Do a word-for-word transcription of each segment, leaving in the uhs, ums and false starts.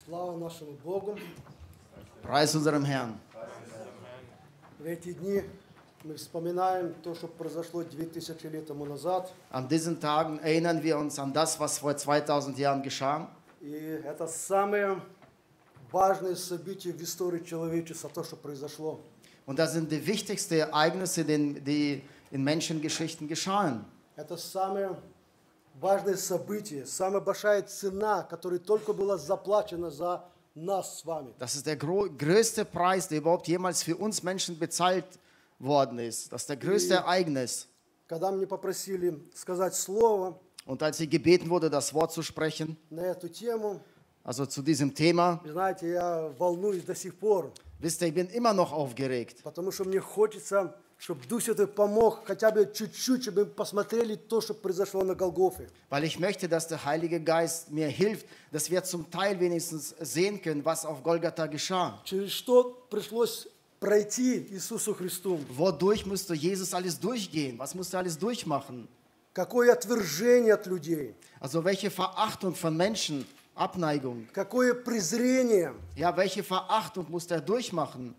Слава нашему Богу! Preis unserem Herrn. В эти дни мы вспоминаем то, что произошло две тысячи лет тому назад. An diesen Tagen erinnern wir uns an das, was vor zweitausend Jahren geschah. И это самое важное событие в истории человечества, то, что произошло. Und das sind die wichtigsten Ereignisse, die, die in Menschengeschichten geschahen. Это самое важное событие, самая большая цена, которая только была заплачена за нас с вами. Das ist der gro- größte Preis, der überhaupt jemals für uns Menschen bezahlt worden ist. Das ist der größte Ereignis. Когда мне попросили сказать слово Und als sie gebeten wurde, das Wort zu sprechen, на эту тему, also zu diesem Thema, вы знаете, я волнуюсь до сих пор, wisst ihr, ich bin immer noch aufgeregt. потому что мне хочется, чтобы Дух Святой помог хотя бы чуть-чуть, чтобы мы посмотрели то, что произошло на Голгофе. Weil ich möchte, dass der Heilige Geist mir hilft, dass wir zum Teil wenigstens sehen können, was auf Golgatha geschah. Через что пришлось пройти Иисусу Христу. Wodurch musste Jesus alles durchgehen? Was musste er alles durchmachen? Какое отвержение от людей, Also welche Verachtung von Menschen, Abneigung. какое презрение. Ja, welche Verachtung musste er durchmachen?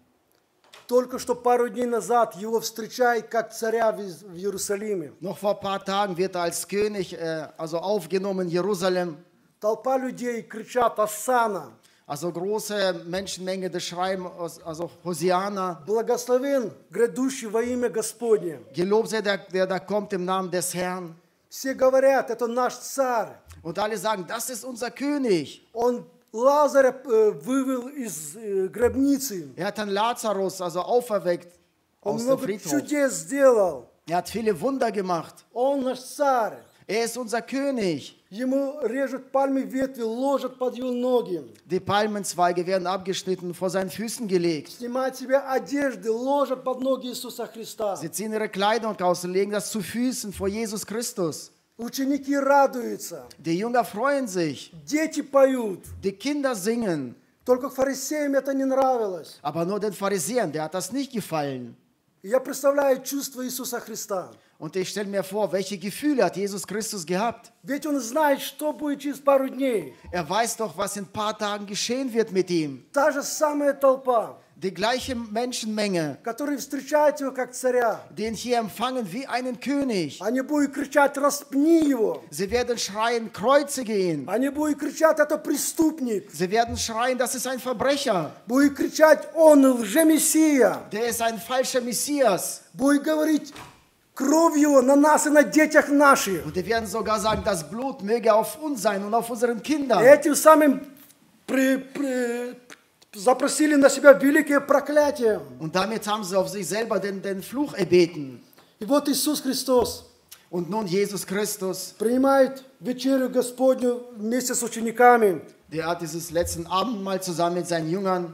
Только что пару дней назад его встречают как царя в Из- в Иерусалиме. Noch vor ein paar Tagen wird er als König, äh, also aufgenommen in Jerusalem. Толпа людей кричат «Осанна», Also große Menschenmenge, die schreiben, also Hosiana. «Благословен грядущий во имя Господне». Gelobt sei der, der da kommt im Namen des Herrn. Все говорят, это наш царь. Und alle sagen, das ist unser König. Он Лазаря э, вывел из э, гробницы. Er hat dann Lazarus also auferweckt Он aus dem много Friedhof. чудес сделал. Er hat viele Wunder gemacht. Он наш царь. Er ist unser König. Ему режут пальмы ветви, ложат под его ноги. Die Palmenzweige werden abgeschnitten, vor seinen Füßen gelegt. Снимают себе одежды, ложат под ноги Иисуса Христа. Sie ziehen ihre Kleidung aus und legen das zu Füßen vor Jesus Christus. Ученики радуются. Die Jünger freuen sich. Дети поют. Die Kinder singen. Только фарисеям это не нравилось. Aber nur den Pharisäern, der hat das nicht gefallen. И я представляю чувство Иисуса Христа. Und ich stelle mir vor, welche Gefühle hat Jesus Christus gehabt? Ведь Он знает, что будет через пару дней. Er weiß doch, was in ein paar Tagen geschehen wird mit ihm. Та же самая толпа, Die gleiche Menschenmenge, которые встречают Его как царя. die ihn hier empfangen wie einen König. Они будут кричать «Распни Его». Sie werden schreien, kreuzige ihn. Они будут кричать «Это преступник». Sie werden schreien, das ist ein Verbrecher. Будут кричать «Он лжемессия». Der ist ein falscher Messias. Будут говорить «Кровь Его на нас и на детях наших». Und die werden sogar sagen, das Blut möge auf uns sein und auf unseren И Kindern. этим самым при- при- запросили на себя великое проклятие. Und damit haben sie auf sich selber den, den Fluch erbeten. И вот Иисус Христос Und nun Jesus Christus, принимает вечерю Господню вместе с учениками, der hat dieses letzten Abendmahl zusammen mit seinen Jüngern.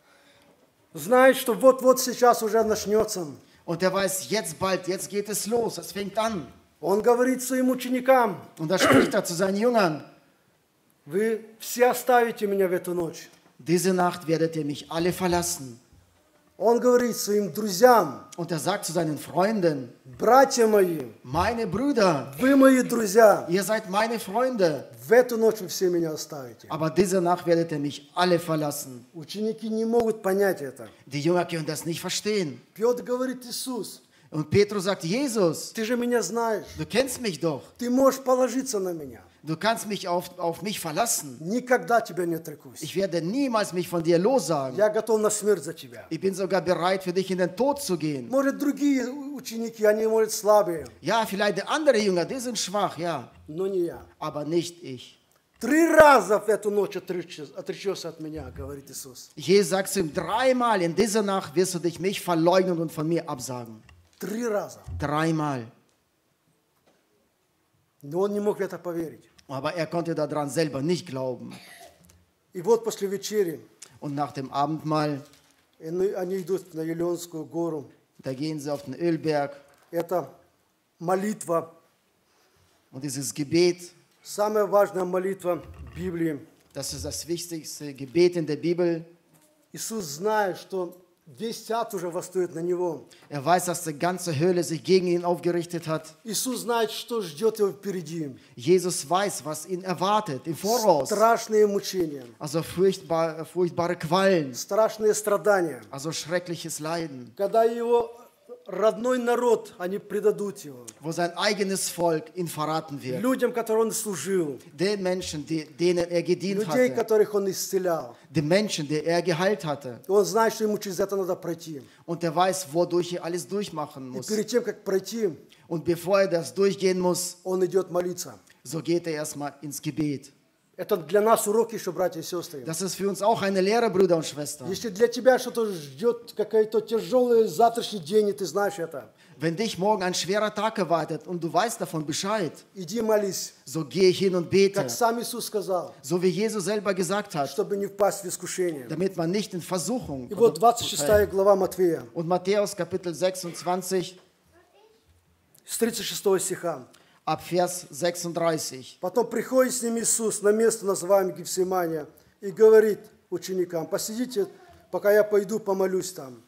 знает, что вот-вот сейчас уже начнется. Und er weiß, jetzt bald, jetzt geht es los, es fängt an. Он говорит своим ученикам: Und da spricht er zu seinen Jüngern, вы все оставите меня в эту ночь. diese Nacht werdet ihr mich alle verlassen. Он говорит своим друзьям: Und er sagt zu seinen Freunden, братья мои, meine Brüder, вы мои друзья, ihr seid meine Freunde, в эту ночь вы все меня оставите. aber diese Nacht werdet ihr mich alle verlassen. Ученики не могут понять это. Die Jünger können das nicht verstehen. Петр говорит: Иисус, Und Petrus sagt, Jesus, ты же меня знаешь, du kennst mich doch. ты можешь положиться на меня. Du kannst mich auf, auf mich verlassen. Никогда тебя не отрекусь. Ich werde niemals mich von dir lossagen. Я готов на смерть за тебя. Ich bin sogar bereit, für dich in den Tod zu gehen. Может, другие ученики, они, может, слабые, Ja, vielleicht andere Jünger, die sind schwach, ja, но не я. aber nicht ich. Три раза в эту ночь отречешься, отречешься от меня, говорит Иисус. Jesus sagt zu ihm, dreimal in dieser Nacht wirst du dich mich verleugnen und von mir absagen. Три раза. Dreimal. Но он не мог в это поверить. Aber er konnte daran selber nicht glauben. И вот после вечери Und nach dem Abendmahl, они они идут на Елеонскую гору. da gehen sie auf den Ölberg Это молитва, und dieses Gebet, самая важная молитва Библии. das ist das wichtigste Gebet in der Bibel. Иисус знает, что Весь ад уже восстает на него. Er weiß, dass die ganze Höhle sich gegen ihn aufgerichtet hat. Иисус знает, что ждет его впереди. Jesus weiß, was ihn erwartet im Voraus. Страшные мучения, Also furchtbar, furchtbare Qualen, страшные страдания. also schreckliches Leiden, Когда его родной народ, они предадут его. wo sein eigenes Volk ihn verraten wird. Людям, которым он служил. Den Menschen, die, denen er gedient Людей, hatte, которых он исцелял. den Menschen, die er geheilt hatte. И он знает, что ему через это надо пройти. Und er weiß, wodurch er alles durchmachen И muss. перед тем, как пройти, Und bevor er das durchgehen muss, он идет молиться. so geht er erstmal ins Gebet. Это для нас урок еще, братья и сестры. Das ist für uns auch eine Lehre, Brüder und Schwestern. Если для тебя что-то ждет, какой-то тяжелый завтрашний день, и ты знаешь это, Wenn dich morgen ein schwerer Tag erwartet und du weißt davon Bescheid, иди молись. so geh hin und bete, Как сам Иисус сказал, so wie Jesus selber gesagt hat, чтобы не впасть в искушение. damit man nicht in Versuchung И вот kommt. двадцать шестая глава Матфея, Und Matthäus Kapitel sechsundzwanzig, с тридцать шестого стиха. ab Vers sechsunddreißig. Потом приходит с ним Иисус на место, называемое Гефсимания, и говорит ученикам: посидите, пока я пойду помолюсь там.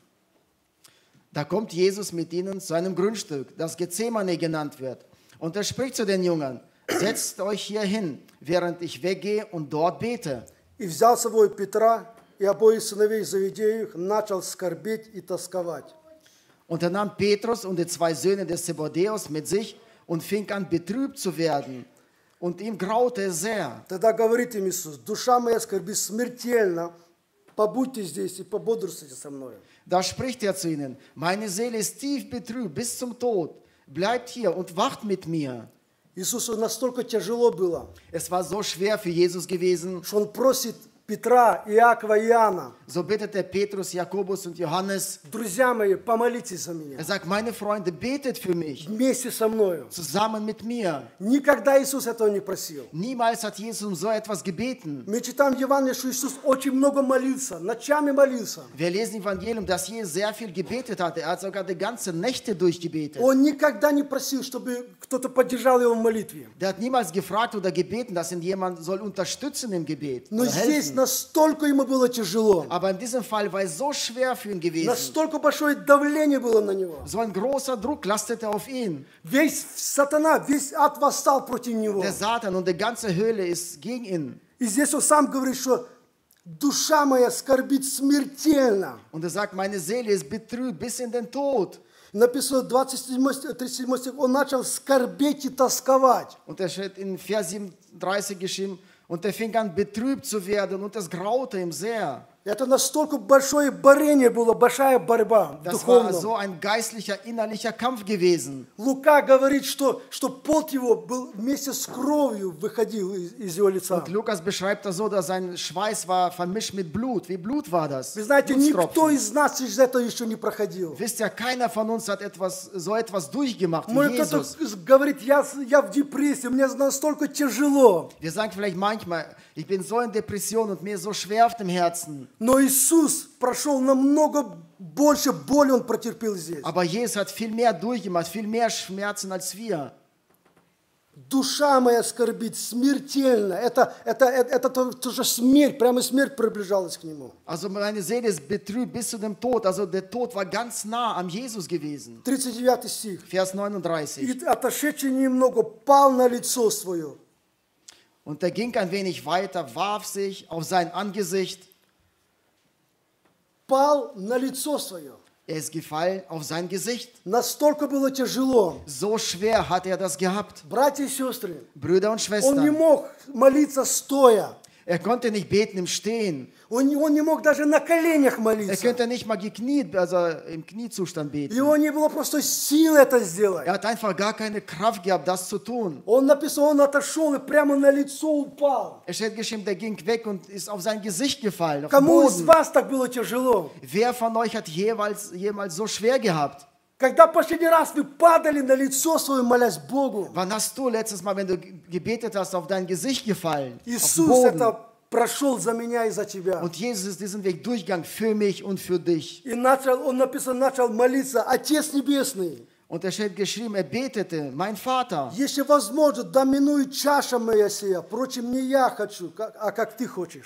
Da kommt Jesus mit ihnen zu einem Grundstück, das Gethsemane genannt wird. Und er spricht zu den Jüngern: Setzt euch hier hin, während ich weggehe und dort bete. И взял с собой Петра и обоих сыновей Завидеевых, начал скорбеть и тосковать. Und er nahm Petrus und die zwei Söhne des Zebedäus mit sich und fing an, betrübt zu werden. Und ihm graute sehr. Тогда говорит им Иисус: душа моя скорбит смертельно, побудьте здесь и пободрствуйте со мной. Da spricht er zu ihnen: Meine Seele ist tief betrübt bis zum Tod. Bleibt hier und wacht mit mir. Иисусу настолько тяжело было, Es war so schwer für Jesus gewesen. что он просит Петра, Иакова и Иоанна: So bittet er Petrus, Jakobus und Johannes. друзья мои, помолитесь за меня. Er sagt: Meine Freunde, betet für mich. Вместе со мною. Zusammen mit mir. Никогда Иисус этого не просил. Niemals hat Jesus um so etwas gebeten. Мы читаем в Евангелии, что Иисус очень много молился, ночами молился. Wir lesen im Evangelium, dass Jesus sehr viel gebetet hatte. Er hat sogar die ganze Nächte durchgebetet. Он никогда не просил, чтобы кто-то поддержал его в молитве. Der hat niemals gefragt oder gebeten, dass ihn jemand soll unterstützen im Gebet. Но Oder здесь helfen. настолько ему было тяжело, Aber in diesem Fall war es so schwer für ihn gewesen. настолько большое давление было на него. So ein großer Druck lastete auf ihn. Весь сатана, весь ад восстал против него. Der Satan und die ganze Höhle ist gegen ihn. И здесь он сам говорит, что душа моя скорбит смертельно. Und er sagt: Meine Seele ist betrübt bis in den Tod. Написано двадцать седьмой, тридцать седьмой стих, он начал скорбеть и тосковать. Und er steht in Vers siebenunddreißig geschrieben: Und er fing an, betrübt zu werden, und es graute ihm sehr. Это настолько большое борение было, большая борьба в Das war духовном. so ein geistlicher, innerlicher Kampf gewesen. Лука говорит, что, что пот его был вместе с кровью выходил из, из его лица. Und Lukas beschreibt das so, dass sein Schweiß war vermischt mit Blut. Wie Blut war das? Вы знаете, никто Blutstropfen. из нас через это еще не проходил. Wisst ihr, keiner von uns hat etwas, so etwas durchgemacht wie Может, Jesus. кто-то говорит: я, я в депрессии, мне настолько тяжело. Wir sagen vielleicht manchmal: Ich bin so in Depression und mir ist so schwer auf dem Herzen. Но Иисус прошел намного больше боли, он претерпел здесь. Aber Jesus hat viel mehr durchgemacht, viel mehr Schmerzen als wir. Душа моя скорбит смертельно. Это, это, это, это то- тоже смерть, прямо смерть приближалась к нему. Also meine Seele ist betrübt bis zu dem Tod. Also der Tod war ganz nah am Jesus gewesen. тридцать девятый стих. Vers neununddreißig. И отошедший немного пал на лицо свое. Und er ging ein wenig weiter, warf sich auf sein Angesicht. Пал на лицо свое. Er ist gefallen auf sein Gesicht. Настолько было тяжело. So schwer hat er das gehabt. Братья и сестры, Brüder und он не Schwestern, мог молиться стоя. er konnte nicht beten im Stehen. Он, не- он не мог даже на коленях Er молиться. könnte nicht mal gekniet, also im Kniezustand У beten. него не было просто силы это сделать. Er hat einfach gar keine Kraft gehabt, das zu tun. Он написал, он отошел и прямо на лицо упал. Er steht geschrieben, der ging weg und ist auf sein Gesicht gefallen, auf den Кому из Boden. вас так было тяжело? Wer von euch hat jeweils, jemals so schwer gehabt? Когда последний раз вы падали на лицо свое, молясь Богу? Wann hast du letztes Mal, wenn du gebetet hast, auf dein Gesicht gefallen? Auf den Иисус Boden. это прошел за меня и за тебя. Und Jesus ist diesen Weg durchgegangen für mich und für dich. И начал, он написано, начал молиться: Отец Небесный, Und er steht geschrieben, er betete: Mein Vater, если возможно, да минует чаша моя сия, впрочем, не я хочу, как- а как ты хочешь.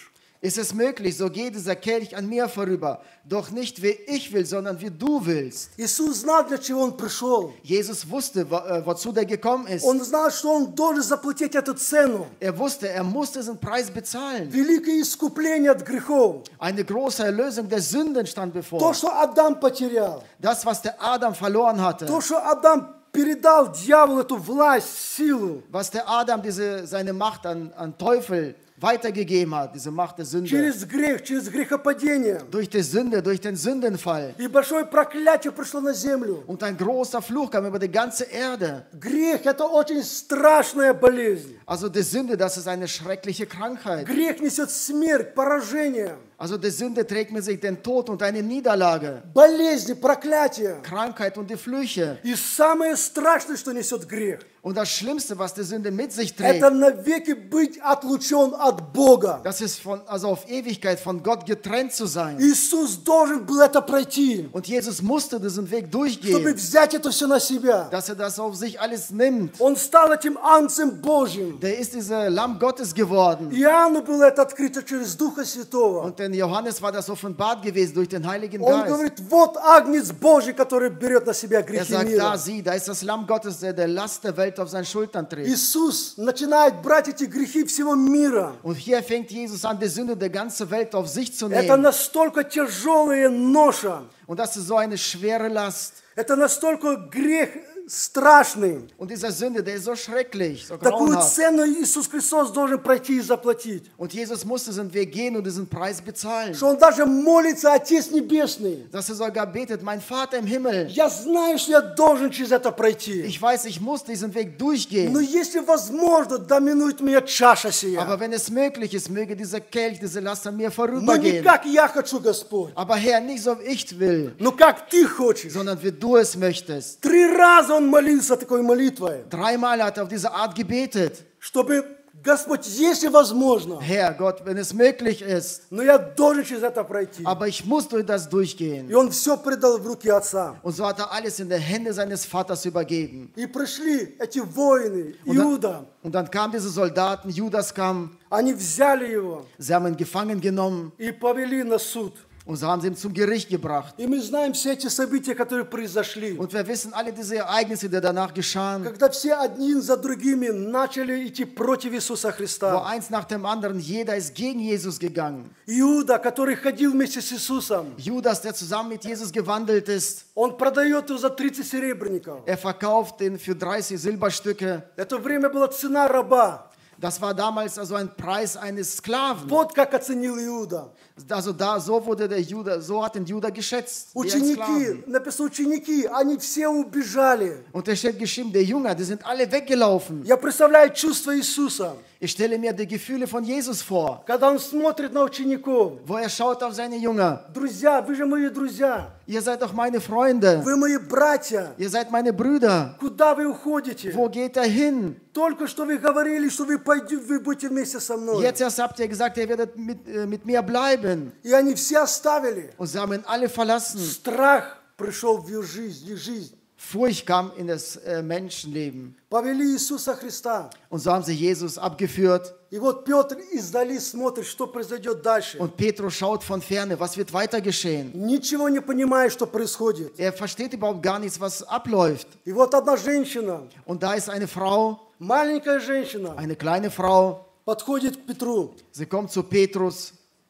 Ist es möglich, so geht dieser Kelch an mir vorüber. Doch nicht wie ich will, sondern wie du willst. Иисус знал, для чего Он пришел. Jesus wusste, wo, äh, wozu der gekommen ist. Он знал, что Он должен заплатить эту цену. Er wusste, er musste diesen Preis bezahlen. Великое искупление от грехов. Eine große Erlösung der Sünden stand То, bevor. что Адам потерял. Das, was der Adam verloren hatte. То, что Адам передал дьяволу эту власть, силу. Was der Adam diese, seine Macht an, an Teufel weitergegeben hat, diese Macht der Sünde. Через грех, через грехопадение. Durch die Sünde, durch den Sündenfall. И большое проклятие пришло на землю. Und ein großer Fluch kam über die ganze Erde. Грех – это очень страшная болезнь. Also die Sünde, das ist eine schreckliche Krankheit. Грех несет смерть, поражение, Also die Sünde trägt mit sich den Tod und eine Niederlage. болезни, проклятие. Krankheit und die Flüche. И самое страшное, что несет грех, Und das Schlimmste, was die Sünde mit sich trägt, это навеки быть отлучен от Бога. das ist von, also auf Ewigkeit von Gott getrennt zu sein. Иисус должен был это пройти, Und Jesus musste diesen Weg чтобы durchgehen, взять это все на себя. dass er das auf sich alles nimmt. Он стал этим Агнцем Божьим. Der ist dieser Lamm Gottes geworden. Иоанну было это открыто через Духа Святого. Und den Johannes war das offenbart gewesen durch den Heiligen Он Geist. говорит, вот Агнец Божий, который берет на себя Er грехи sagt, da мира. sieh, da ist das Lamm Gottes, der der Last der Welt auf seinen Schultern trägt. Иисус начинает брать эти грехи всего мира. Und hier fängt Jesus an, die Sünde der ganzen Welt auf sich zu Это nehmen. настолько тяжелая ноша. Und das ist so eine schwere Last. Это настолько грех страшный. Und dieser Sünde, der ist so schrecklich, so Такую grauenhaft. цену Иисус Христос должен пройти и заплатить. Und Jesus musste diesen Weg gehen und diesen Preis bezahlen. Что Он даже молится, Отец Небесный. Dass er sogar betet, mein Vater im Himmel, Я знаю, что я должен через это пройти. ich weiß, ich muss diesen Weg Но durchgehen. если возможно, доминует меня чаша сия. Aber wenn es möglich ist, möge dieser Kelch, diese Last an mir Но не vorübergehen. как я хочу, Господь. Aber Herr, nicht so wie ich will, Но как Ты хочешь. sondern wie du es möchtest. Три раза Он молился такой молитвой. Dreimal hat er auf diese Art gebetet. Чтобы, Господь, если возможно, Herr Gott, wenn es möglich ist, но я должен через это пройти. aber ich muss durch das durchgehen. И Он все предал в руки Отца. Und so hat er alles in die Hände seines Vaters übergeben. И пришли эти воины, Und dann, Иуда. und dann kamen diese Soldaten, Judas kam, Они взяли его sie haben ihn gefangen genommen и повели на суд. und so haben sie ihn zum Gericht gebracht. И мы знаем все эти события, которые произошли. Und wir wissen alle diese Ereignisse, die danach geschahen, Когда все один за другими начали идти против Иисуса wo Христа. eins nach dem anderen, jeder ist gegen Jesus gegangen. Иуда, который ходил вместе с Иисусом, Judas, der zusammen mit Jesus gewandelt ist, он продает его за тридцать серебряников. er verkauft ihn für dreißig Silberstücke. Это время была цена раба. Das war damals also ein Preis eines Sklaven. Вот как оценил Иуда. Also da, so wurde der Juda, so hat den Juda geschätzt. Wie ein Ученики, Sklaven. написано ученики, они все убежали. Und da steht geschrieben, der Jünger, die sind alle weggelaufen. Я представляю чувство Иисуса, Ich stelle mir die Gefühle von Jesus vor, когда Он смотрит на учеников. wo er schaut auf seine Jünger. Друзья, вы же мои друзья, Ihr seid doch meine Freunde. вы мои братья. Ihr seid meine Brüder. Куда вы уходите? Wo geht er hin? Только что вы говорили, что вы, пойдете, вы будете вместе со мной. Jetzt erst habt ihr gesagt, ihr werdet mit, äh, mit mir bleiben. И они все оставили. Und sie haben ihn alle verlassen. Страх пришел в их жизнь, в их жизнь. Furcht kam in das äh, Menschenleben. Повели Иисуса Христа. Und so haben sie Jesus abgeführt. И вот Петр издали смотрит, что произойдет дальше. Und Petrus schaut von ferne, was wird weiter geschehen. Ничего не понимая, что происходит. Er versteht überhaupt gar nichts, was abläuft. И вот одна женщина, Und da ist eine Frau, маленькая женщина, eine kleine Frau. подходит к Петру. Sie kommt zu Petrus.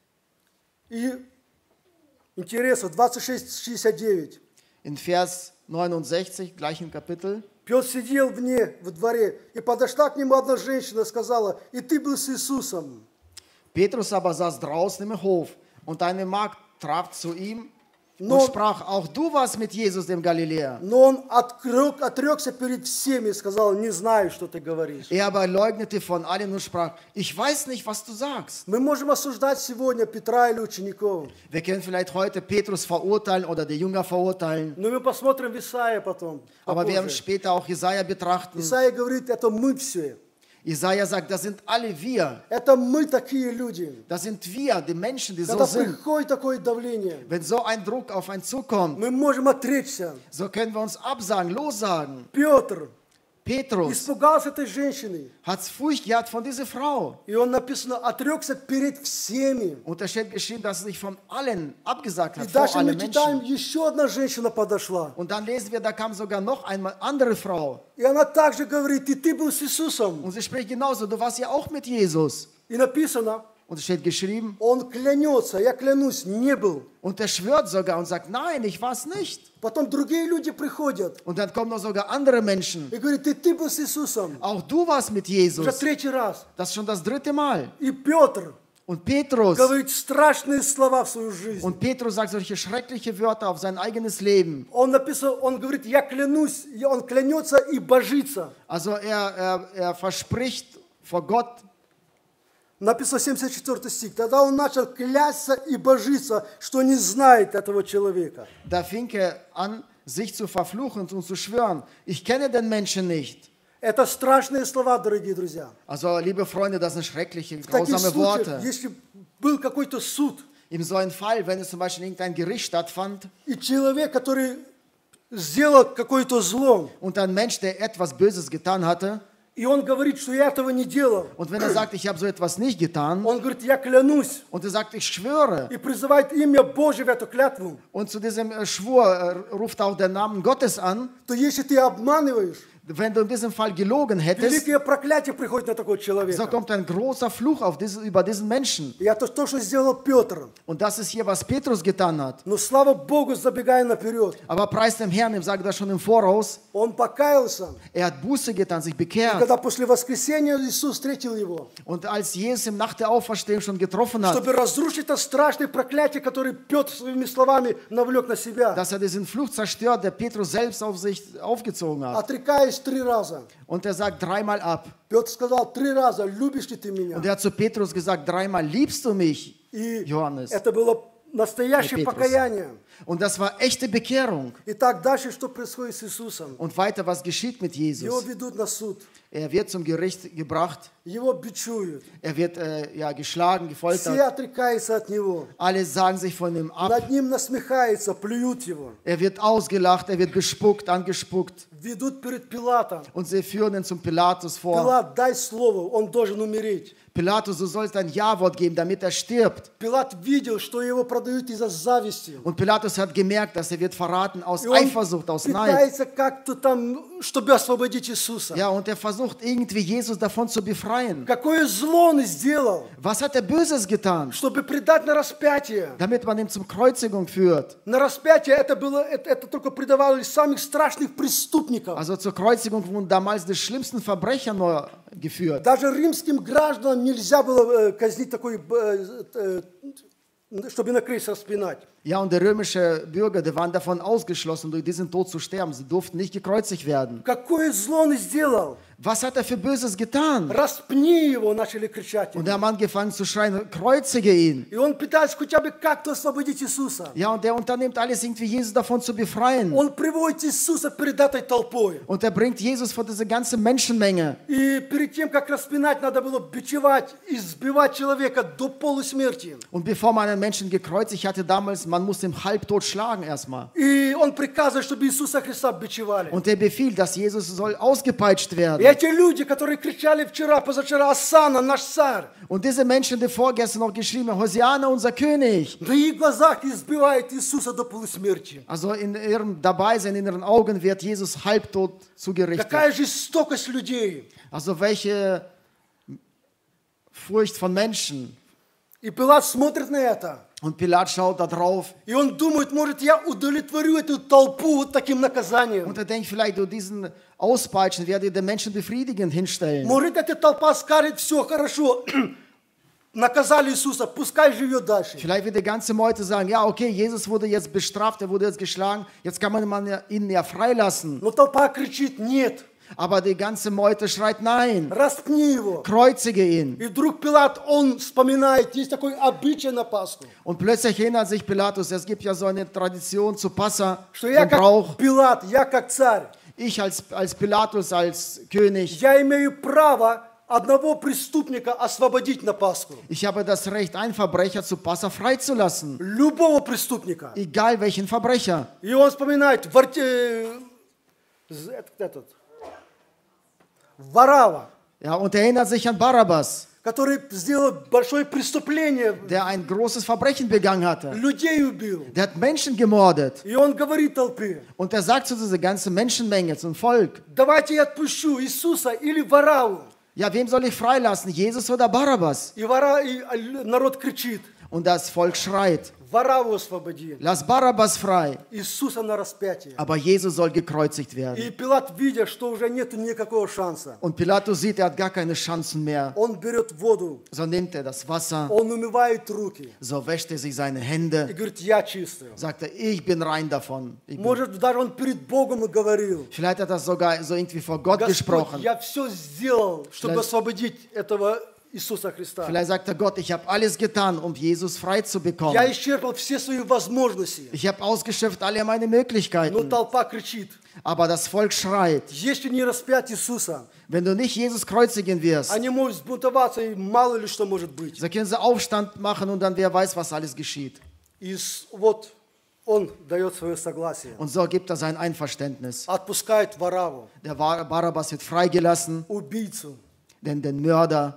И интересно, двадцать шесть шестьдесят девять. In Vers neunundsechzig, gleichen Kapitel. Петр сидел вне, во дворе, и подошла к нему одна женщина и сказала, и ты был с Иисусом. Petrus aber saß draußen im Hof, und eine Magd traf zu ihm und Но, sprach, auch du warst mit Jesus, dem Galiläer. но он отрек, отрекся перед всеми и сказал, не знаю, что ты говоришь. Er aber leugnete von allen und sprach, ich weiß nicht, was du sagst. Мы можем осуждать сегодня Петра или учеников, Wir können vielleicht heute Petrus verurteilen oder die Jünger verurteilen, но мы посмотрим в Исаия потом. aber wir werden попозже. später auch Jesaja betrachten. Исаия говорит, это мы все. Jesaja sagt, das sind alle wir. Это мы такие люди. Das sind wir, die Menschen, die so Когда sind. приходит такое давление, Wenn so ein Druck auf einen zukommt, мы можем отречься. so können wir uns absagen, lossagen. Петр, Petrus испугался этой женщины. hat Furcht gehabt von dieser Frau. И он написано, отрекся перед всеми. Und da steht geschrieben, dass er sich von allen abgesagt И hat, vor дальше мы allen читаем, Menschen. еще одна женщина подошла. Und dann lesen wir, da kam sogar noch einmal andere Frau. И она также говорит, и ты был с Иисусом. Und sie spricht genauso, du warst ja auch mit Jesus. И написано, Und es steht geschrieben, он клянется, я клянусь, не был. und er schwört sogar und sagt, nein, ich war es nicht. Потом другие люди приходят Und dann kommen noch sogar andere Menschen. и говорят, и ты был с Иисусом. Auch du warst mit Уже Jesus. третий раз. Das ist schon das dritte Mal. И Петр Und Petrus, говорит страшные слова в свою жизнь. und Petrus sagt solche schreckliche Wörter auf sein eigenes Leben. Он написал, он говорит, я клянусь, и он клянется и божится. Also er, er, er verspricht vor Gott. Написано семьдесят четвёртый стих. Тогда он начал клясться и божиться, что не знает этого человека. Da fing er an, sich zu verfluchen und zu schwören, ich kenne den Menschen nicht. Это страшные слова, дорогие друзья. Also, liebe Freunde, das sind schreckliche, В таких grausame случаях, Worte. если был какой-то суд, In so einem Fall, wenn es zum Beispiel irgendein Gericht stattfand и человек, который сделал какое-то зло, und ein Mensch, der etwas Böses getan hatte, и он говорит, что я этого не делал, und wenn er sagt, ich habe so etwas nicht getan, он говорит, я клянусь, und er sagt, ich schwöre, и призывает имя Божье в эту клятву, und zu diesem äh, Schwur äh, ruft auch der Namen Gottes an, то если ты обманываешь, wenn du in diesem Fall gelogen hättest, великое проклятие приходит на такого so человека. kommt ein großer Fluch auf diese, über diesen Menschen. И это то, что сделал Петр. Und das ist hier, was Petrus getan hat. Но слава Богу, забегая наперед, Aber preis dem Herrn, ich sage das schon im Voraus, он покаялся. er hat Buße getan, sich И bekehrt. когда после воскресения Иисус встретил его, Und als Jesus ihm nach der Auferstehung schon getroffen hat, чтобы разрушить это страшное проклятие, которое Петр своими словами навлек на себя, dass er diesen Fluch zerstört, der Petrus selbst auf sich aufgezogen hat. отрекаясь три раза. Und er sagt dreimal ab. Петр сказал три раза, любишь ли ты меня? Und er hat zu Petrus gesagt, dreimal liebst du mich, И Johannes. это было настоящее Петрус. покаяние. Und das war echte Bekehrung. И так дальше, что происходит с Иисусом? Und weiter, was geschieht mit Его Jesus? ведут на суд, Er wird zum Gericht gebracht, его бичуют. er wird äh, ja, geschlagen, Все gefoltert. отрекаются от него. Alle sagen sich von ihm ab. Над ним насмехаются, плюют его. Er wird ausgelacht, er wird bespuckt, angespuckt. Ведут перед Пилатом. Und sie führen ihn zum Pilatus vor. Пилат, дай слово, он должен умереть. Pilatus, du sollst ein Ja-Wort geben, damit er stirbt. Пилат видел, что его продают из-за зависти. Und Pilatus hat gemerkt, dass er wird verraten aus И он Eifersucht, aus Neid. пытается как-то там, чтобы освободить Иисуса. Ja, und er versucht irgendwie Jesus davon zu befreien. Какое зло он сделал, Was hat er Böses getan? чтобы предать на распятие. Damit man ihn zum Kreuzigung führt. На распятие это было, это, это только предавали самых страшных преступников. Also zur Kreuzigung wurden damals die schlimmsten Verbrecher nur geführt. Даже римским гражданам нельзя было э, казнить такой, э, э, чтобы на крест распинать. Ja, und die römischen Bürger, die waren davon ausgeschlossen, durch diesen Tod zu sterben. Sie durften nicht gekreuzigt werden. Какое зло он сделал? Was hat er für Böses getan? Распни его, начали кричать. Und er hat angefangen zu schreien, kreuzige ihn. И он пытается хотя бы как-то освободить Иисуса. Ja, und er unternimmt alles irgendwie, Jesus davon zu befreien. Он приводит Иисуса перед этой толпой. Und er bringt Jesus vor diese ganze Menschenmenge. И перед тем, как распинать, надо было бичевать, избивать человека до полусмерти. Und bevor man einen Menschen gekreuzigt hatte damals, man musste ihn halbtot schlagen erstmal. И он приказывает, чтобы Иисуса Христа бичевали. Und er befiehlt, dass Jesus soll ausgepeitscht И werden. эти люди, которые кричали вчера, позавчера, Осанна, наш царь, Und diese Menschen, die vorgestern noch geschrieben haben, Hosianna, unser König. на их глазах избивают Иисуса до полусмерти. Also in ihrem Dabeisein, in ihren Augen wird Jesus halbtot zugerichtet. Какая жестокость людей. Also welche Furcht von Menschen. И Пилат смотрит на это. Und Pilat schaut da drauf И он думает, может, я удовлетворю эту толпу вот таким наказанием. und er denkt, vielleicht durch diesen Auspeitschen werde ich den Menschen befriedigend hinstellen. Может, эта толпа скажет, все хорошо, наказали Иисуса, пускай живет дальше. Vielleicht wird die ganze Meute sagen, ja okay, Jesus wurde jetzt bestraft, er wurde jetzt geschlagen, jetzt kann man ihn ja freilassen. Но толпа кричит, нет, Aber die ganze Meute schreit, nein, распни его. kreuzige ihn. И вдруг Пилат, он вспоминает, есть такой обычай на Пасху, Und plötzlich erinnert sich Pilatus, es gibt ja so eine Tradition zu Passa, что я den Brauch. как Пилат, я как царь, Ich als, als Pilatus, als König, я имею право одного преступника освободить на Пасху. ich habe das Recht, einen Verbrecher zu Passa freizulassen. Любого преступника. Egal welchen Verbrecher. И он вспоминает, в Арте- этот, Варава, Ja, und erinnert sich an Barabbas, который сделал большое преступление, der ein großes Verbrechen begangen hatte. людей убил. Der hat Menschen gemordet. И он говорит толпе, Und er sagt zu dieser ganzen Menschenmenge, zum Volk, давайте я отпущу Иисуса или Вараву. ja, wem soll ich freilassen, Jesus oder Barabbas? И, вара, и народ кричит, Und das Volk schreit, Вараву освободи, lass Barabbas frei. Иисуса на распятие. Aber Jesus soll gekreuzigt werden. И Пилат, видя, что уже нет никакого шанса, Und Pilatus sieht, er hat gar keine Chancen mehr. он берет воду, So nimmt er das Wasser, он умывает руки so wäscht er sich seine и Hände, говорит, я чистый. sagt er, ich bin rein davon. Ich bin. Может, даже он перед Богом и говорил, Vielleicht hat er sogar so irgendwie vor Gott Господь, gesprochen. я все сделал, чтобы Vielleicht- освободить этого Иисуса Христа. Vielleicht sagt er Gott, ich habe alles getan, um Jesus frei zu Я bekommen. исчерпал все свои возможности. Ich habe ausgeschöpft alle meine Но Möglichkeiten. толпа кричит, Aber das Volk schreit, если не распять Иисуса, wenn du nicht Jesus kreuzigen wirst, они могут сбунтоваться, и мало ли что может быть. so können sie Aufstand machen und dann wer weiß, was alles geschieht. И с- вот он дает свое согласие. Und so gibt er sein Einverständnis. Отпускает Вараву, Der Bar- Barabbas wird freigelassen, убийцу, denn den Mörder,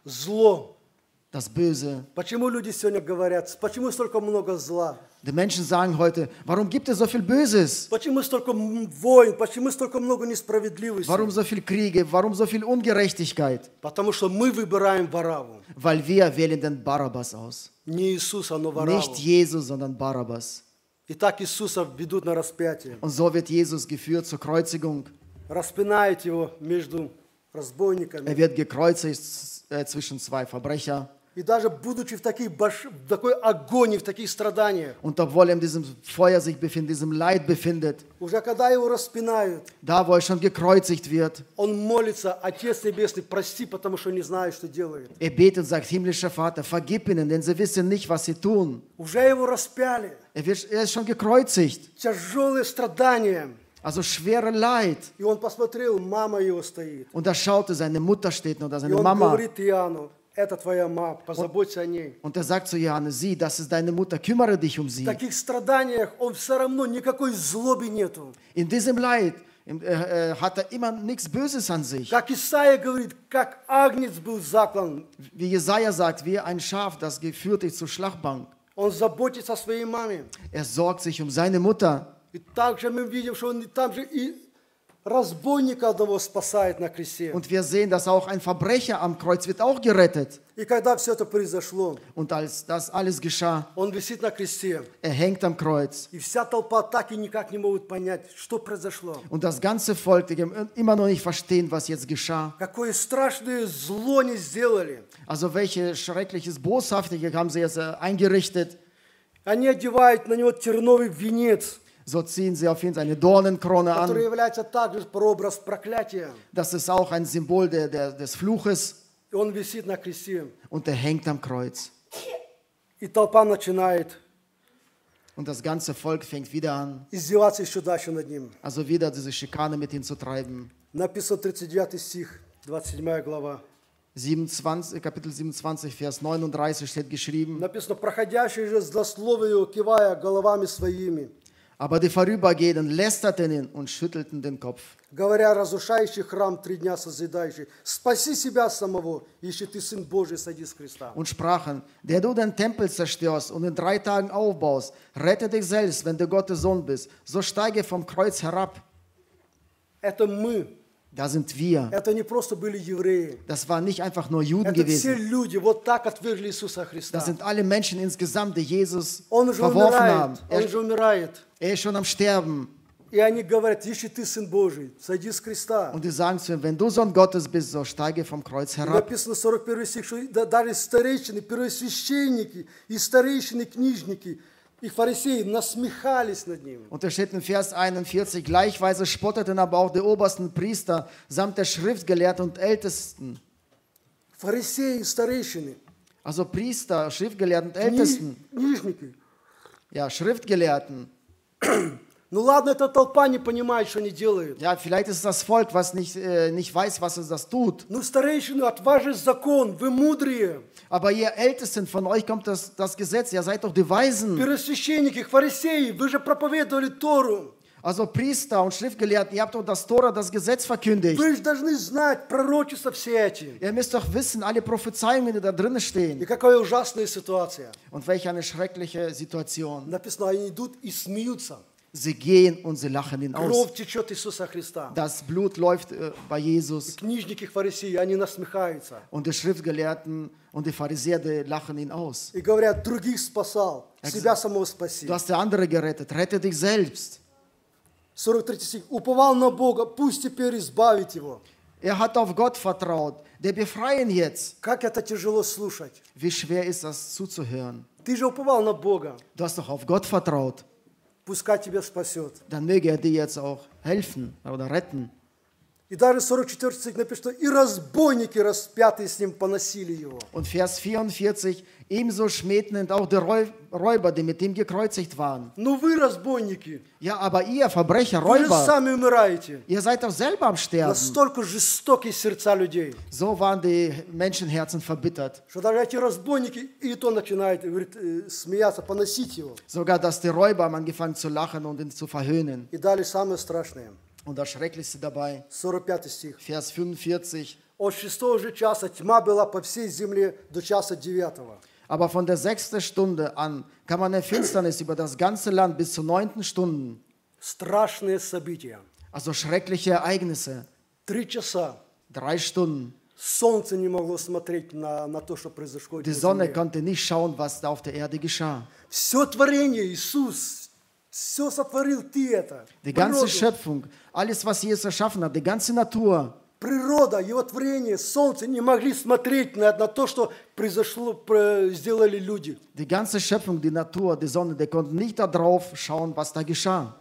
зло. das Böse. Почему люди сегодня говорят, почему столько много зла? Die Menschen sagen heute, warum gibt es so viel Böses? Почему столько м- войн? Почему столько много несправедливости? Warum so viel Kriege? Warum so viel Ungerechtigkeit? Потому что мы выбираем Вараву. Weil wir wählen den Barabbas aus. Не Иисуса, но Вараву. Nicht Jesus, sondern Barabbas. И так Иисуса ведут на распятие. Und so wird Jesus geführt zur Kreuzigung. Распинают его между Er разбойниками. wird gekreuzigt äh, zwischen zwei Verbrecher. И даже будучи в, таких больш- в такой агонии, в таких страданиях, Und obwohl er in diesem Feuer sich befindet, diesem Leid befindet, уже когда его распинают, da wo er schon gekreuzigt wird, он молится, Отец Небесный, прости, потому что не знаю, что делает. er betet und sagt, himmlischer Vater, vergib ihnen, denn sie wissen nicht, was sie tun. Уже его распяли. Er, wird, er ist schon gekreuzigt, Тяжелые страдания. also schwere Leid. И он посмотрел, мама его стоит. Und da schaute, seine Mutter steht noch da, И seine он Mama. говорит Иоанну, это твоя мама, позаботься о ней. Und er sagt zu Johannes, sieh, das ist deine Mutter, kümmere dich um В sie. таких страданиях он все равно никакой злобы нету. In diesem Leid im- äh, äh, hat er immer nichts Böses an sich. Как Исаия говорит, как агнец был заклан, Wie Jesaja sagt, wie ein Schaf, das geführt ist zur Schlachtbank. он заботится о своей маме. Er sorgt sich um seine Mutter. И также мы видим, что он там же и разбойника одного спасает на кресте. Und wir sehen, dass auch ein Verbrecher am Kreuz wird auch gerettet. И когда все это произошло, Und als das alles geschah, он висит на кресте, er hängt am Kreuz. и вся толпа так и никак не может понять, что произошло. Und das ganze Volk, die können immer noch nicht verstehen, was jetzt geschah. Какое страшное зло они сделали. Also welche schreckliches Boshaftige haben sie jetzt äh, eingerichtet. Они одевают на него терновый венец, So ziehen sie auf ihn eine Dornenkrone который an. является также прообраз проклятия. Das ist auch ein Symbol der, der, des Fluches. И он висит на кресте. Und er hängt am Kreuz. И толпа начинает Und das ganze Volk fängt wieder an, издеваться еще дальше над ним. also wieder diese Schikane mit ihm zu treiben. Написано тридцать девятый стих, двадцать седьмая глава. siebenundzwanzig, Kapitel siebenundzwanzig, Vers neununddreißig steht geschrieben. Написано, проходящие же злословию, кивая головами своими, Aber die Vorübergehenden lästerten ihn und schüttelten den Kopf. говоря, разрушающий храм три дня созидающий, спаси себя самого, если ты Сын Божий, сойди с креста. Und sprachen, der du den Tempel zerstörst und in drei Tagen aufbaust, rette dich selbst, wenn du Gottes Sohn bist. So steige vom Kreuz herab. Это мы, Da sind wir. это не просто были евреи. Das waren nicht einfach nur Juden Это все gewesen. люди вот так отвергли Иисуса Христа. Das sind alle Menschen insgesamt, die Jesus Он уже verworfen haben. умирает, он Er, же умирает. er ist schon am Sterben. И они говорят, если ты Сын Божий, сойди с креста. Und die sagen zu ihm, wenn du Sohn Gottes bist, so steige vom Kreuz И herab. написано сорок первый стих, что да- даже старейшины, первосвященники и старейшины, книжники и фарисеи насмехались над ним. Und da steht in Vers einundvierzig, gleichweise spotteten aber auch die obersten Priester samt der Schriftgelehrten und Ältesten. Фарисеи и старейшины, Also Priester, Schriftgelehrten und кни- Ältesten. книжники. Ja, Schriftgelehrten. Ну ладно, эта толпа не понимает, что они делают. Ja, vielleicht ist es das Volk, was nicht, äh, nicht weiß, was es das tut. Ну, старейшины, от вас же закон, вы мудрые. Aber ihr Ältesten, von euch kommt das, das Gesetz, ihr seid doch die Weisen. Первосвященники, фарисеи, вы же проповедовали Тору. Also Priester und Schriftgelehrten, ihr habt doch das Tora, das Gesetz verkündigt. Вы же должны знать пророчества все эти. Ihr müsst doch wissen, alle Prophezeiungen, die da drinnen И stehen. какая ужасная ситуация. Und welch eine schreckliche Situation. Написано, они идут и смеются. Sie gehen und sie lachen ihn aus. Кровь течет Иисуса Христа. Das Blut läuft äh, bei Jesus. Книжники, фарисеи, они насмехаются. Und die Schriftgelehrten und die Pharisäer, die lachen ihn aus. И говорят, других спасал, себя самого спаси. Du hast der andere gerettet, rette dich selbst. сорок третий стих. Уповал на Бога, пусть теперь избавит его. Er hat auf Gott vertraut. Der befreien jetzt. Как это тяжело слушать. Wie schwer ist das zuzuhören? Ты же уповал на Бога. Du hast doch auf Gott vertraut. Пускай тебя спасет. Dann möge er dir jetzt auch helfen oder retten. И даже сорок четвёртый стих написано, и разбойники, распятые с ним, поносили его. Und Vers vierundvierzig, ebenso schmähten auch die Räu- Räuber, die mit ihm gekreuzigt waren. Ну вы, разбойники, Ja, aber ihr Verbrecher, вы же Räuber, сами умираете. ihr seid doch selber am Sterben. Настолько жестокие сердца людей, So waren die Menschenherzen verbittert. что даже эти разбойники и то начинают говорит, э, смеяться, поносить его. Sogar, dass die Räuber haben angefangen zu lachen und ihn zu verhöhnen. И дали самое страшное. Und das Schrecklichste dabei, сорок пятый стих. Vers fünfundvierzig. От шестого же часа тьма была по всей земле до часа девятого. Aber von der sechsten Stunde an kam eine Finsternis über das ganze Land bis zur neunten Stunde. Страшные события. Also schreckliche Ereignisse. Три часа. Drei Stunden. Солнце не могло смотреть на, на то, что происходит Die на Sonne земле. konnte nicht schauen, was da auf der Erde geschah. Все творение, Иисус, все сотворил Ты это. Die ganze Природу, Schöpfung, alles, was Jesus erschaffen hat, die ganze Natur, природа, Его творение, солнце не могли смотреть на, на то, что произошло, про- сделали люди. die ganze Schöpfung, die Natur, die Sonne, die konnten nicht darauf schauen, was da geschah.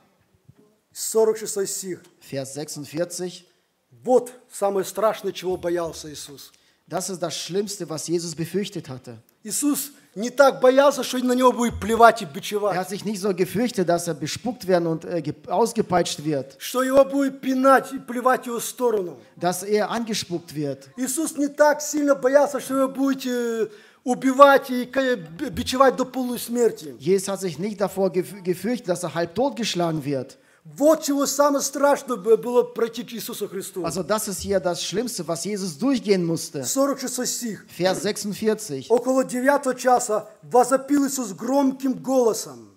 сорок шестой стих. Vers sechsundvierzig. Вот самое страшное, чего боялся Иисус. Das ist das Schlimmste, was Jesus befürchtet hatte. Иисус не так боялся, что на него будет плевать и Er бичевать, hat sich nicht so gefürchtet, dass er bespuckt werden und äh, ge- ausgepeitscht wird, что его будет пинать и плевать в его сторону. dass er angespuckt wird. Иисус не так сильно боялся, что его будете убивать и ка- бичевать до полусмерти. Jesus hat sich nicht davor gef- gefürchtet, dass er halb totgeschlagen wird. Вот чего самое страшное б- было пройти к Иисусу Христу. Also das ist hier das Schlimmste, was Jesus durchgehen musste. сорок шестой стих. Vers sechsundvierzig. Около девятого часа возопил Иисус громким голосом.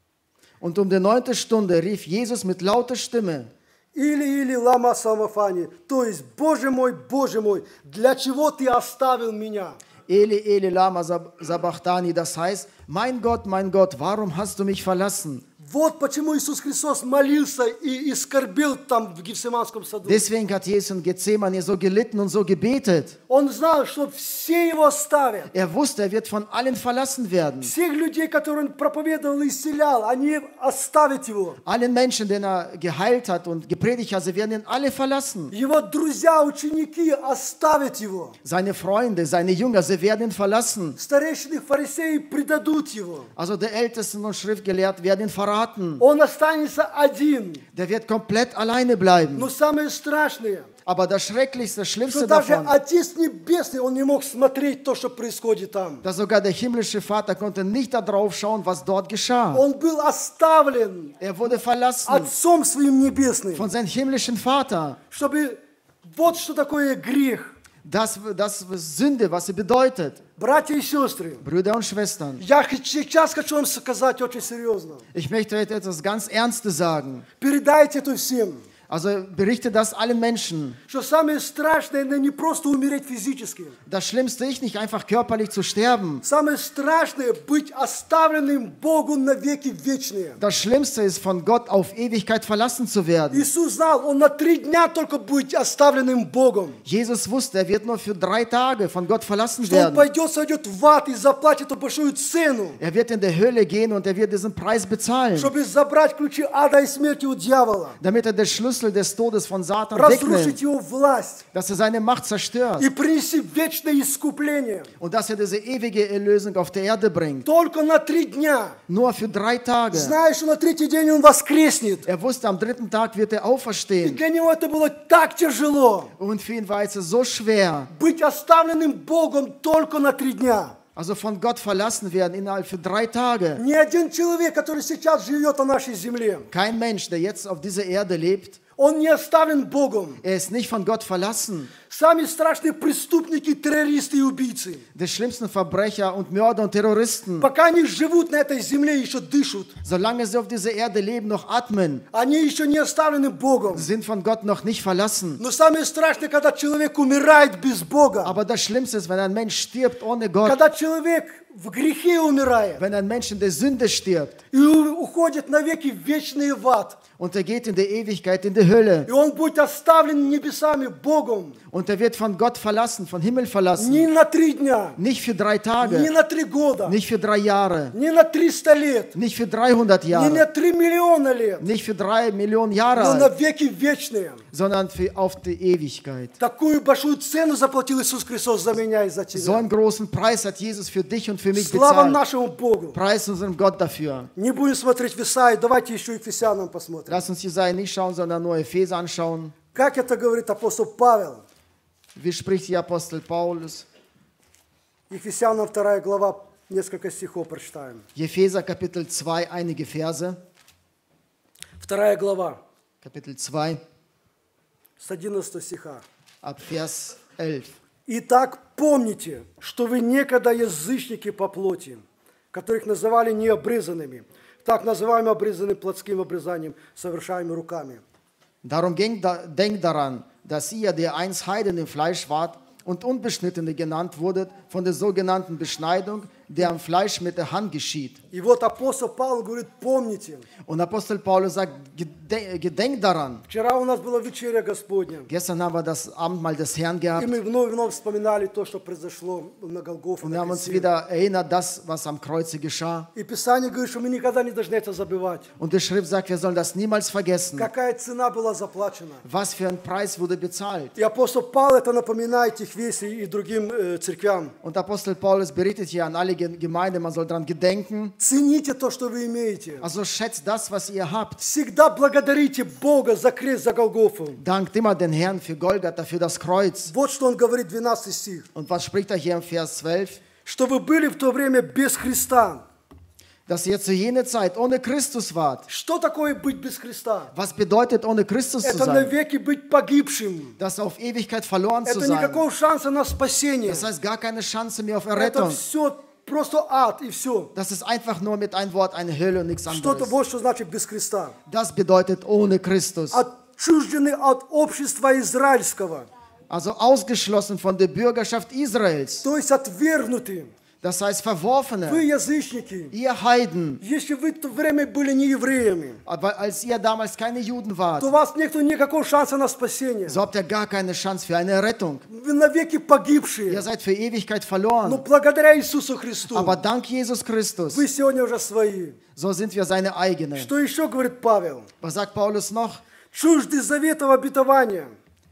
Und um die neunte Stunde rief Jesus mit lauter Stimme: Или, или, лама самофани, то есть, Боже мой, Боже мой, для чего Ты оставил меня? Eli, Eli, lama sab- sabachthani, das heißt, mein Gott, mein Gott, warum hast du mich verlassen? Вот почему Иисус Христос молился и, и скорбел там в Гефсиманском саду. Deswegen hat Jesus in Gethsemane so gelitten und so gebetet. Он знал, что все его оставят. Er wusste, er wird von allen verlassen werden. Всех людей, которые он проповедовал и исцелял, они оставят его. Allen Menschen, denen er geheilt hat und gepredigt hat, sie werden ihn alle verlassen. Его друзья, ученики оставят его. Seine Freunde, seine Jünger, sie werden ihn verlassen. Старейшины фарисеи предадут его. Also die Ältesten und Schriftgelehrten werden ihn verraten. Он останется один. Der wird komplett alleine bleiben. Но самое страшное, Aber das Schrecklichste, что Schlimmste даже davon, Отец Небесный, он не мог смотреть то, что происходит там. dass sogar der himmlische Vater konnte nicht darauf schauen, was dort geschah. Он был оставлен Er wurde verlassen Отцом своим Небесным, von seinem himmlischen Vater. чтобы вот что такое грех. Das, das ist Sünde, was sie bedeutet. Братья и сестры, Brüder und Schwestern, я х- сейчас хочу вам сказать очень серьезно. ich möchte heute etwas ganz Ernstes sagen. Передайте это всем, Also berichte das allen Menschen. что самое страшное, это не просто умереть физически. Das Schlimmste ist nicht einfach körperlich zu sterben. Самое страшное быть оставленным Богу на веки вечные. Das Schlimmste ist, von Gott auf Ewigkeit verlassen zu werden. Иисус знал, он на три дня только будет оставленным Богом. Jesus wusste, er wird nur für drei Tage von Gott verlassen Что он werden. пойдет, сойдет в ад и заплатит эту большую цену, Er wird in die Hölle gehen und er wird diesen Preis bezahlen, чтобы забрать ключи ада и смерти у дьявола, damit er den Schlüssel des Todes von Satan разрушить wegnimmt, его власть dass er seine Macht zerstört и принести вечное искупление. und dass er diese ewige Erlösung auf der Erde bringt. Только на три дня. Nur für drei Tage. Зная, что на третий день он воскреснет. Er wusste, am dritten Tag wird er И auferstehen. для него это было так тяжело. Und für ihn war es so schwer, Быть оставленным Богом только на три дня. Also von Gott verlassen werden innerhalb von drei Tagen. Ни один человек, который сейчас живет на нашей земле, Kein Mensch, der jetzt auf dieser Erde lebt, он не оставлен Богом. er ist nicht von Gott verlassen. Сами страшные преступники, террористы и убийцы. Die schlimmsten Verbrecher und Mörder und Terroristen, Пока они живут на этой земле, еще дышат. solange sie auf dieser Erde leben, noch atmen, Они еще не оставлены Богом. sind von Gott noch nicht verlassen. Но самое страшное, когда человек умирает без Бога. Aber das Schlimmste ist, wenn ein Mensch stirbt ohne Gott, Когда человек в грехе умирает wenn ein Mensch in der Sünde stirbt и у- уходит навеки в вечный в ад. und er geht in der Ewigkeit in die Hölle И он будет оставлен небесами, Богом. und er wird von Gott verlassen, von Himmel Не verlassen, на три дня, nicht für drei не Tage, на три года, nicht für drei Jahre, не на триста лет, nicht für dreihundert не на Jahre, три миллиона лет, nicht für drei Millionen Jahre но на alt, веки вечные. sondern für auf die Ewigkeit. Такую большую цену заплатил Иисус Христос за меня и за So тебя. einen großen Preis hat Jesus für dich und für mich Слава bezahlt. нашему Богу. Preis unserem Gott dafür. Не будем смотреть в Исаию, давайте еще Ефесянам посмотрим. Lass uns Jesaja nicht schauen, sondern nur Epheser anschauen. Как это говорит апостол Павел? Wie spricht hier Apostel Paulus? Ефесянам вторая глава, несколько стихов прочитаем. Epheser Kapitel zwei, einige Verse. Вторая глава, Kapitel zwei, с одиннадцатого стиха. ab Vers elf. «Итак, помните, что вы некогда язычники по плоти, которых называли необрезанными, так называемым обрезанным плотским обрезанием, совершаемым руками. Darum ging da, denkt daran, dass ihr, der einst Heiden im Fleisch wart und Unbeschnittene genannt wurdet, von der sogenannten Beschneidung, der am Fleisch mit der Hand geschieht. И вот апостол Павел говорит, помните. Und Apostel Paulus sagt, gede- gedenkt daran. Вчера у нас была вечеря Господня. Gestern haben wir das Abendmahl des Herrn И gehabt мы вновь и вновь вспоминали то, что произошло на Голгофе. und на wir haben uns кресте. wieder erinnert, das, was am Kreuze geschah. И Писание говорит, что мы никогда не должны это забывать. Und die Schrift sagt, wir sollen das niemals vergessen. Какая цена была заплачена. Was für ein Preis wurde bezahlt. И апостол Павел это напоминает Тихвесе и другим э, церквям. Und Apostel Paulus berichtet hier an alle Ge- Gemeinden, man soll daran gedenken. Цените то, что вы имеете. Also schätzt das, was ihr habt. Всегда благодарите Бога за крест, за Голгофу. Dankt immer den Herrn für Golgatha, für das Kreuz. Вот что он говорит, двенадцатый стих. Und was spricht er hier im Vers zwölf? Что вы были в то время без Христа. Dass ihr zu jener Zeit ohne Christus wart. Что такое быть без Христа? Was bedeutet, ohne Christus zu Это sein? навеки быть погибшим. Das auf Ewigkeit verloren zu Это sein. никакого шанса на спасение. Das heißt, gar keine Chance mehr auf Это Errettung. все просто ад и все. Das ist einfach nur mit einem Wort eine Hölle und nichts Что-то anderes. вот что значит без Христа. Das bedeutet ohne Christus. Отчуждены от общества израильского. Also ausgeschlossen von der Bürgerschaft Israels. То есть отвергнуты. Das heißt Вы Verworfene. язычники. Ihr Heiden. Если вы в то время были не евреями, Aber als ihr damals keine Juden wart, то у вас нет никакого шанса на спасение. so habt ihr gar keine Chance für eine Errettung. Вы навеки погибшие. Ihr seid für Ewigkeit Но verloren. благодаря Иисусу Христу Aber dank Jesus Christus, вы сегодня уже свои. so sind wir seine eigenen. Что еще говорит Павел? Was sagt Paulus noch? Чужды заветов обетования.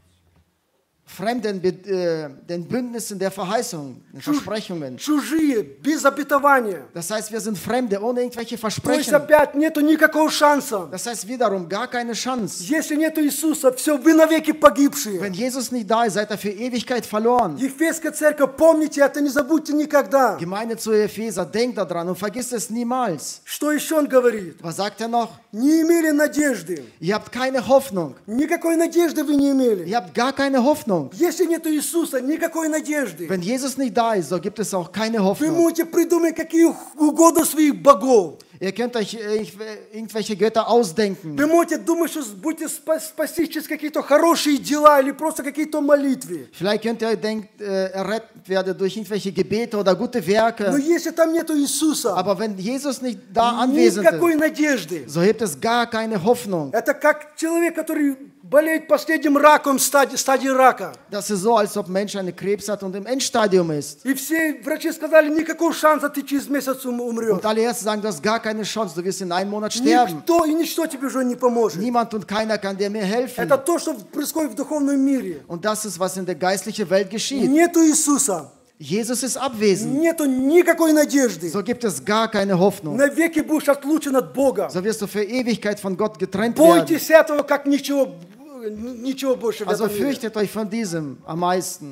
Fremden äh, den Bündnissen der Verheißungen, den Versprechungen. Чужие, без обетования. Das heißt, wir sind Fremde, ohne irgendwelche То есть Versprechen. опять нету никакого шанса. Das heißt wiederum, gar keine Chance. Если нету Иисуса, все, вы навеки погибшие. Wenn Jesus nicht da ist, seid ihr für Ewigkeit verloren. Ефесская церковь, помните это, не забудьте никогда. Gemeinde zu Epheser, denkt daran und vergisst es niemals. Что еще он говорит? Was sagt er noch? Не имели надежды. Ihr habt keine Hoffnung. Никакой надежды вы не имели. Ihr habt gar keine Hoffnung. Если нету Иисуса, никакой надежды. Wenn Jesus nicht da ist, so gibt es auch keine Вы Hoffnung. можете придумать какие угодно своих богов. Ihr könnt euch äh, irgendwelche Götter ausdenken. Вы можете думать, что будете спастись через какие-то хорошие дела или просто какие-то молитвы. Vielleicht könnt ihr denkt, äh, errettet werden durch irgendwelche Gebete oder gute Но Werke. если там нету Иисуса, Aber wenn Jesus nicht da anwesend никакой ist, надежды. so gibt es gar keine Hoffnung. Это как человек, который болеет последним раком, стадии, стадии рака. Das ist so, als ob ein Mensch eine Krebs hat und im Endstadium ist. И все врачи сказали, никакого шанса, ты через месяц ум- умрешь. Und alle Ärzte sagen, du hast gar keine Chance, du wirst in einem Monat sterben. Никто и ничто тебе уже не поможет. Niemand und keiner kann dir mehr helfen. Это то, что происходит в духовном мире. Und das ist, was in der geistlichen Welt geschieht. Нету Иисуса, Jesus ist abwesend. нету никакой надежды. So gibt es gar keine Hoffnung. Навеки будешь отлучен от Бога. So wirst du für Ewigkeit von Gott getrennt werden. Бойтесь этого, как ничего, ничего больше в Also этом мире. fürchtet euch von diesem am meisten.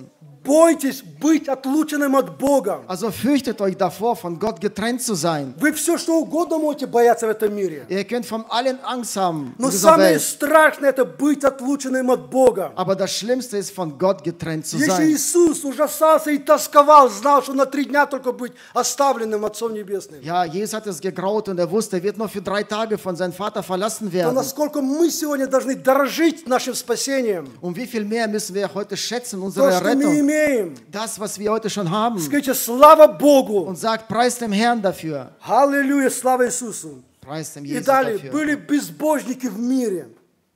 бойтесь быть отлученным от Бога. Also fürchtet euch davor, von Gott getrennt zu sein. Вы все что угодно можете бояться в этом мире. Ihr könnt von allen Angst haben in Но dieser самое Welt. страшное это быть отлученным от Бога. Aber das Schlimmste ist, von Gott getrennt zu Если sein. Иисус ужасался и тосковал, знал, что на три дня только быть оставленным Отцом Небесным, Ja, Jesus hat es gegraut und er wusste, er wird nur für drei Tage von seinem Vater verlassen то werden. насколько мы сегодня должны дорожить нашим спасением, Und wie viel mehr müssen wir heute schätzen, то, unsere что мы Rettung, имеем. das, was wir heute schon haben. Скажите, слава Богу! Und sagt, preist dem Herrn dafür. Аллилуйя, слава Иисусу! Preist dem И Jesus далее, dafür. были безбожники в мире.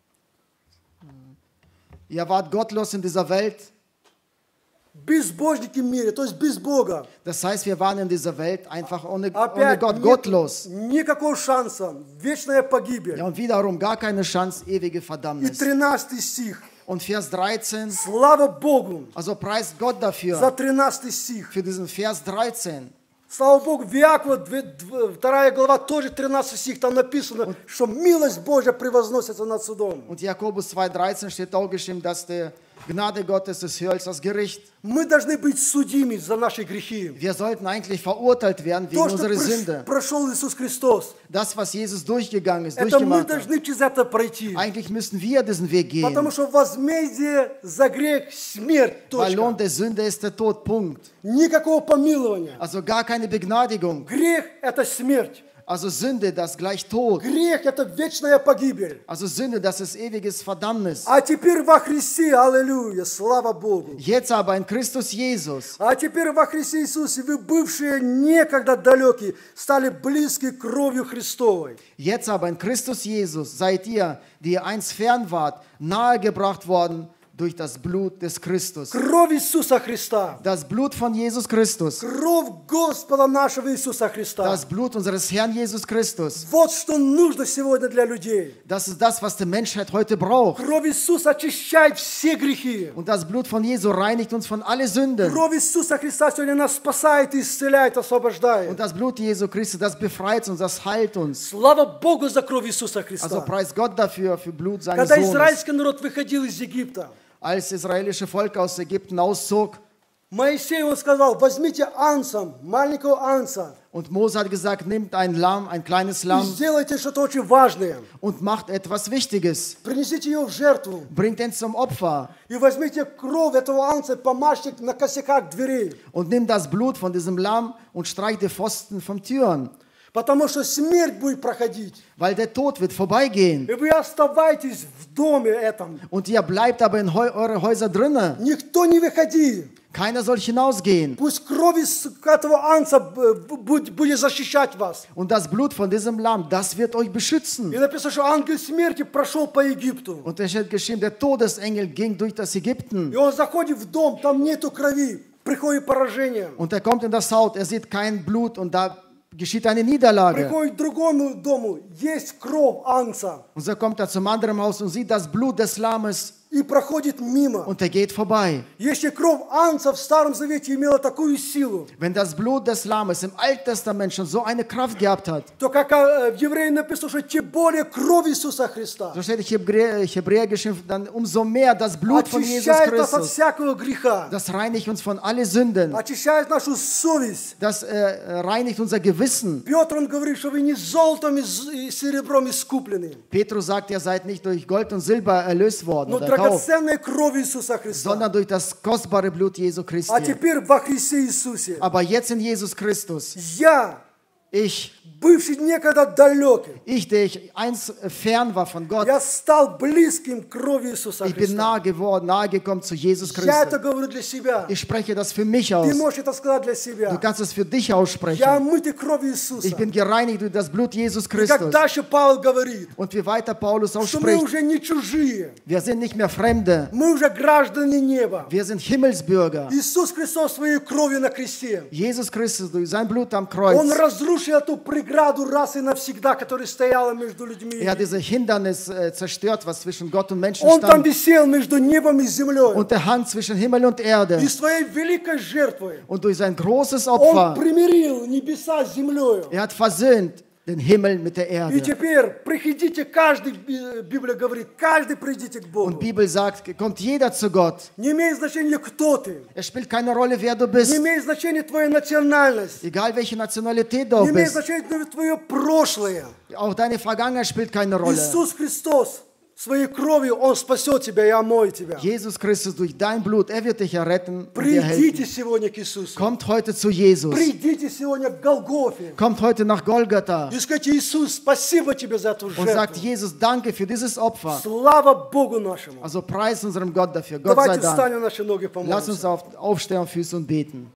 Ihr wart gottlos in dieser Welt. Безбожники в мире, то есть без Бога. Das heißt, wir waren in dieser Welt einfach ohne, ohne Опять Gott, нет gottlos. никакого шанса, вечная погибель. Ja, und wiederum gar keine Chance, ewige И Verdammnis. тринадцатый стих. Und Vers dreizehn, Слава Богу also preist Gott за dafür, тринадцатый стих. für diesen Vers dreizehn. Слава Богу, в Иакова, вторая глава, тоже тринадцатый стих, там написано, что милость Божья превозносится над судом. Und Jakobus zwei dreizehn steht auch geschrieben, dass die Gnade Gottes ist höher als das Gericht. Мы должны быть судимы за наши грехи. Wir sollten eigentlich verurteilt werden wegen То, что unserer прош- Sünde. прошел Иисус Христос, Das, was Jesus durchgegangen ist, это мы durchgemacht hat. должны через это пройти. Eigentlich müssen wir diesen Weg Потому gehen. что возмездие за грех – смерть. Weil Lohn Точка. der Sünde ist der Tod, Punkt. Никакого помилования. Also gar keine Begnadigung. Грех – это смерть. Also Sünde, das gleich Tod. Грех – это вечная погибель. Also Sünde, das ist ewiges Verdammnis. А теперь во Христе, аллилуйя, слава Богу. Jetzt aber in Christus Jesus. А теперь во Христе Иисусе вы, бывшие некогда далекие, стали близки кровью Христовой. Jetzt aber in Christus Jesus seid ihr, die ihr einst fern wart, nahegebracht worden durch das Blut des Christus. Кровь Иисуса Христа. Das Blut von Jesus Christus. Кровь Господа нашего Иисуса Христа. Das Blut unseres Herrn Jesus Christus. Вот что нужно сегодня для людей. Das ist das, was die Menschheit heute braucht. Кровь Иисуса очищает все грехи. Und das Blut von Jesu reinigt uns von allen Sünden. Кровь Иисуса Христа сегодня нас спасает, исцеляет, освобождает. Und das Blut Jesu Christi, das befreit uns, das heilt uns. Слава Богу за кровь Иисуса Also Христа. preis Gott dafür, für Blut seines Когда Sohnes. израильский народ выходил из Египта, Als das israelische Volk aus Ägypten auszog Моисей он сказал, возьмите анса, маленького анса, und Mose hat gesagt, nimmt ein Lamm, ein kleines и Lamm сделайте что-то очень важное. und macht etwas Wichtiges. Принесите ее в жертву. Bringt ihn zum Opfer И возьмите кровь этого анса, помажьте на косяках дверей. und nimmt das Blut von diesem Lamm und streicht die Pfosten von Türen, Потому что смерть будет проходить. weil der Tod wird vorbeigehen. И вы оставайтесь в доме этом. Und ihr bleibt aber in heu eure Häuser drinnen. Никто не выходи. Keiner soll hinausgehen. Пусть кровь из этого анса будет будет защищать вас. Und das Blut von diesem Lamm, das wird euch И beschützen. написано, что ангел смерти прошел по Египту. Und es steht geschrieben, der Todesengel ging durch das Ägypten. И он заходит в дом, там нету крови, приходит поражение. Und er kommt in das Haus, er sieht kein Blut und da geschieht eine Niederlage. Приходит к другому дому, есть кровь анса. Und so kommt er zum anderen Haus und sieht das Blut des Lammes И проходит мимо. und er geht vorbei. Если кровь анса в Старом Завете имела такую силу, Wenn das Blut des Lammes im Alten Testament schon so eine Kraft gehabt hat, то как э, в Евреям написано, что тем более кровь Иисуса Христа so steht in Hebräer, Hebräer geschrieben, dann umso mehr das Blut von Jesus очищает нас от Christus. всякого греха, Das reinigt uns von allen Sünden. очищает нашу совесть. Das äh, reinigt unser Gewissen. Петр, он говорит, что вы не золотом и з- и серебром искуплены, Petrus sagt, ihr seid nicht durch Gold und Silber erlöst worden но oder erkauft, драгоценной кровью Иисуса Христа. sondern durch das kostbare Blut Jesu А Christi. теперь во Христе Иисусе Aber jetzt in Jesus Christus, я, ich, бывший некогда далекий, ich, der ich einst fern war von Gott, я стал близким к крови Иисуса ich bin Христа. nahe geworden, nahe gekommen zu Jesus Я это Christus. говорю для себя. Ich spreche das für mich aus. Ты можешь это сказать для Du себя. kannst es für dich Я aussprechen. омытый кровью Иисуса. Ich bin gereinigt durch das Blut Jesus И как Christus. дальше Павел говорит, Und wie weiter Paulus auch что мы spricht, уже не чужие, wir sind nicht mehr Fremde, мы уже граждане неба. wir sind Himmelsbürger. Иисус Христос своей кровью на кресте, Jesus Christus durch sein Blut am Он Kreuz, разрушил эту преграду раз и навсегда, которая стояла между людьми. er hat diese Hindernis äh, zerstört, was zwischen Gott und Menschen Он там stand. висел между небом и землей. Und der Hand zwischen Himmel und Erde. И своей великой жертвой Und durch sein großes Он Opfer, примирил небеса с землей. er hat versöhnt den Himmel mit der И Erde. теперь приходите, каждый, Би- Библия говорит, каждый придите к Und Богу. die Bibel sagt, kommt jeder zu Gott. Не имеет значения, кто ты. Es spielt keine Rolle, wer du Не bist. имеет значения твоя национальность. Egal welche Nationalität du Не имеет bist. значения твое прошлое. Auch deine Vergangenheit spielt keine Rolle. Иисус Христос своей кровью, Он спасет тебя и омоет тебя. Jesus Christus durch dein Blut, er wird dich erretten und dir Придите helfen. сегодня к Иисусу. Kommt heute zu Jesus. Придите сегодня к Голгофе. Kommt heute nach Golgatha И скажите, Иисус, спасибо тебе за эту und sagt, жертву. Jesus, danke für dieses Opfer. Слава Богу нашему. Also preis unserem Gott dafür. Gott sei Давайте Dank. встанем на наши ноги, Lass uns помолимся. auf, aufstehen auf Füße und beten.